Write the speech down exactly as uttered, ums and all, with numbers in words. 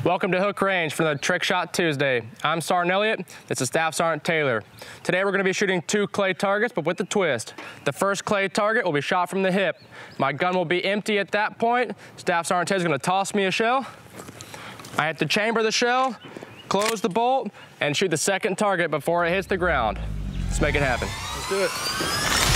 Welcome to Hook Range for the Trick Shot Tuesday. I'm Sergeant Elliott. This is Staff Sergeant Taylor. Today we're going to be shooting two clay targets, but with a twist. The first clay target will be shot from the hip. My gun will be empty at that point. Staff Sergeant Taylor is going to toss me a shell. I have to chamber the shell, close the bolt, and shoot the second target before it hits the ground. Let's make it happen. Let's do it.